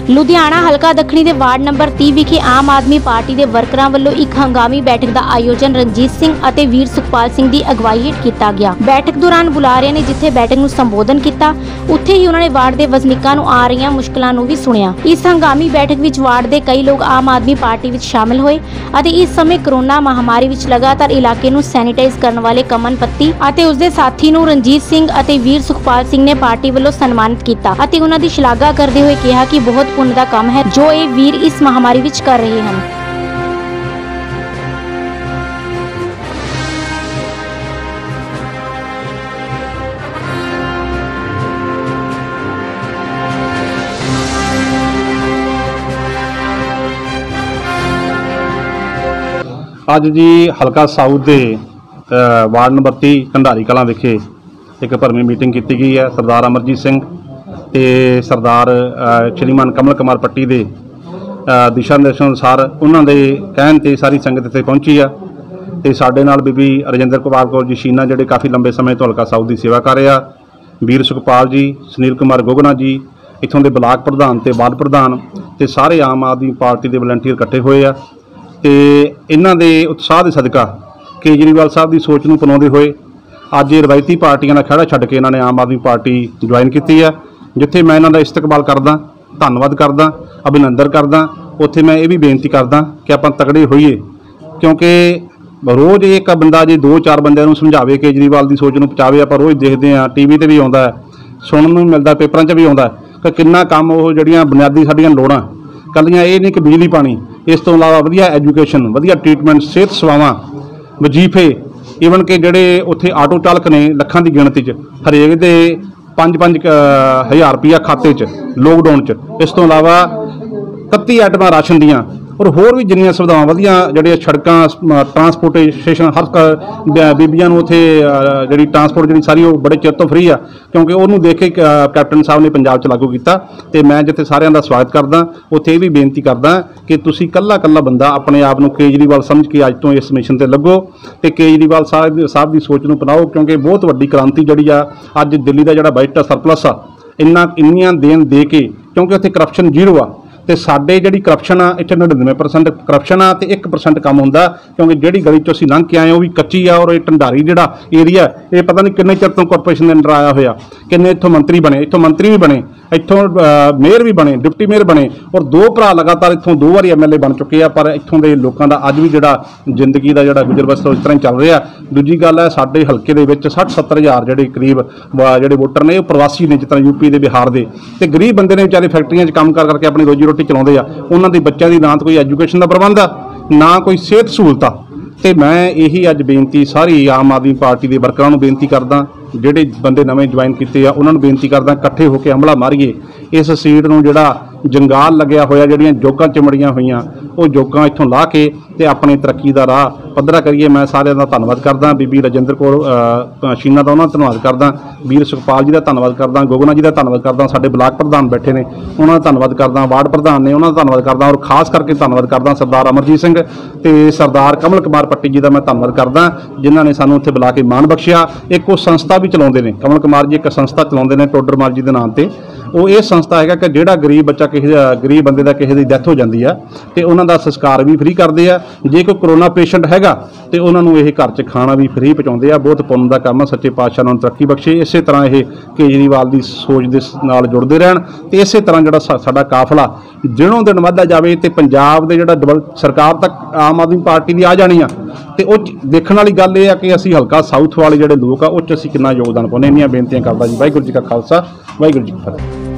लुधियाना हलका दक्षिणी के वार्ड नंबर 30 विखे आम आदमी पार्टी के वर्करां वल्लों एक हंगामी बैठक का आयोजन रणजीत सिंह और वीर सुखपाल सिंह की अगवाई हेठ किया गया। बैठक दौरान बुलारिया ने जिथे बैठक में संबोधन किया उत्थे ही उन्होंने वार्ड के वसनीकों को आ रही मुश्किलों को भी सुनिया। इस हंगामी बैठक में वार्ड के कई लोग आम आदमी पार्टी में शामिल हुए और इस समय कोरोना महामारी में लगातार इलाके को सैनिटाइज करने वाले कमन पत्ती और उसके साथी को रणजीत सिंह और वीर सुखपाल सिंह ने पार्टी वालों सन्मानित किया। उन्होंने की शलाघा करते हुए कहा कि बहुत पुण्य का काम है जो ये वीर इस महामारी विच कर रहे हैं। अज जी हलका साउथ के वार्ड नंबर 30 कंडारी कलां विखे एक भरवी मीटिंग की गई है। सरदार अमरजीत सिंह ते सरदार श्रीमान कमल कुमार पट्टी के दिशा निर्देश अनुसार उन्होंने कहन ते सारी संगत इत्थे पहुंची है। तो साडे नाल बीबी रजिंदर कुमार कौर जी शीना जिहड़े काफ़ी लंबे समय तो हलका साउथ की सेवा कर रहे हैं, वीर सुखपाल जी, सुनील कुमार गोगना जी इत्थों के ब्लाक प्रधान ते वार्ड प्रधान ते सारे आम आदमी पार्टी के वलंटियर इकट्ठे हुए आ। तो इन्हां दे उत्साह के सदका केजरीवाल साहब की सोच को अपनाते हुए अज रवायती पार्टियां का खड़ा छड्ड के इन्होंने आम आदमी पार्टी ज्वाइन की है, जिथे मैं इन्हों का इस्तकबाल करदा, धन्नवाद करदा, अभिनंदन करदा। उत्थे मैं ये भी बेनती करदा कि आप तगड़े होइए, क्योंकि रोज़ एक बंदा जो 2-4 बंदे समझावे केजरीवाल की सोच को पहुँचावे। आप रोज़ देखते हैं टीवी पर भी आता है, सुनने को मिलता, पेपरों च भी आता है कि कितना काम वो जड़ियाँ बुनियादी साडियां लोड़ां कलियां ये नहीं कि बिजली पानी, इस तो इलावा वधिया एजुकेशन, वधिया ट्रीटमेंट, सेहत सेवावां, वजीफे, ईवन के जोड़े उत्थे आटो चालक ने लखां की गिणती हरेक दे 5-5 हज़ार रुपया खाते च लॉकडाउन च। इस तो इलावा 31 आइटमां राशन दियां और होर भी जिन्नियां सुविधावां वधिया जिहड़ियां सड़कां ट्रांसपोर्टेशन हर बीबियां नूं उत्थे जिहड़ी ट्रांसपोर्ट जिहड़ी सारी वो बड़े चिर तो फ्री आ, क्योंकि उन्होंने देख के कैप्टन साहब ने पंजाब च लागू किया। तो मैं जिथे सारिਆਂ ਦਾ स्वागत करदा उत्थे भी बेनती करदा कि तुसीं कल्ला कल्ला बंदा अपने आप नूं केजरीवाल समझ के अज तो इस मिशन ते लगो तो केजरीवाल साहब की सोच नूं अपनाओ, क्योंकि बहुत वड्डी क्रांति जिहड़ी आ अज दिल्ली का जिहड़ा बजट सरप्लस आ इन्नियां देन दे के, क्योंकि उत्थे करप्शन 0 आ। तो साडे जिहड़ी करप्शन आ इत्थे 99% करप्शन आ, तो 1% काम हुंदा, क्योंकि जिहड़ी गली चों असीं लंघ के आए वो भी कच्ची आ। और ये ढंडारी जिहड़ा एरिया ये पता नहीं किन्ने चिर तो कॉरपोरेशन के अंडर आया होया, किन्ने इत्थों मंत्री बने, इत्थों मंत्री भी बने, इत्थों मेयर भी बने, डिप्टी मेयर बने और 2 भरा लगातार इत्थों 2 बारी MLA बन चुके हैं। पर इत्थों के लोगों का अज भी जिहड़ा जिंदगी का जिहड़ा गुजर बसर इस तरह चल रहा। दूजी गल है साडे हल्के दे विच 60-70 हज़ार जिहड़े करीब जिहड़े वोटर ने प्रवासी ने, जिस तरह यूपी के बिहार के, तो गरीब बंदे ने बेचारे फैक्ट्रियां काम कर करके अपनी रोजी रोटी चलाते हैं। उन्होंने बच्चों की ना तो कोई एजुकेशन का प्रबंध आ, ना कोई सेहत सहूलत। तो मैं यही अज बेनती सारी आम आदमी पार्टी के वर्करां नूं बेनती करदा, जिहड़े बंदे नवें ज्वाइन किए आ उन्होंने बेनती करदा इकट्ठे होकर हमला मारीए इस सीट नूं जिहड़ा जंगाल लग्या होया, जिहड़ियां जोगां चिमड़ियां होईयां वो जोगां इत्थों ला के ते अपनी तरक्की का राह पद्धरा करिए। मैं सारिਆਂ ਦਾ धन्नवाद करदा, बीबी रजिंदर कौर शीना का उन्होंने धन्नवाद करदा, वीर सुखपाल जी का धन्नवाद करदा, गोगना जी का धन्नवाद करदा, साडे ब्लाक प्रधान बैठे ने उन्होंने धन्नवाद करदा, वार्ड प्रधान ने उन्होंने धन्नवाद करदा और खास करके धन्नवाद करदा सरदार अमरजीत सिंह ते सरदार कमल कुमार पट्टी जी का मैं धन्नवाद करदा, जिन्हों ने सानूं उत्थे बुला के मान बख्शिया। एक वो संस्था भी चलाउंदे ने, कमल कुमार जी एक संस्था चलाउंदे ने टोडर माल जी के नाम से। वो ये संस्था है कि जिहड़ा गरीब बच्चा किसी गरीब बंदे का किसी की डैथ हो जाती है तो उन्होंने संस्कार भी फ्री करते हैं। जे कोई कोरोना पेशेंट हैगा तो उन्होंने ये घर च खाना भी फ्री पहुँचाते हैं। बहुत पुण्य का काम है, सच्चे पातशाह उन्होंने तरक्की बख्शे। इस तरह ये केजरीवाल की सोच के नाल जुड़ते रहन तो इस तरह जो साडा काफला दिनों दिन वधदा जाए तो पंजाब के जिहड़ा सरकार तक आम आदमी पार्टी की आ जानी आ। तो वो देखने वाली गल यह है कि असीं हल्का साउथ वाले जिहड़े लोग आ उस असीं कितना योगदान पाउने। इन्नियां बेनतियां करदा जी। वाहिगुरू जी का खालसा, वाहिगुरू जी की फतेह।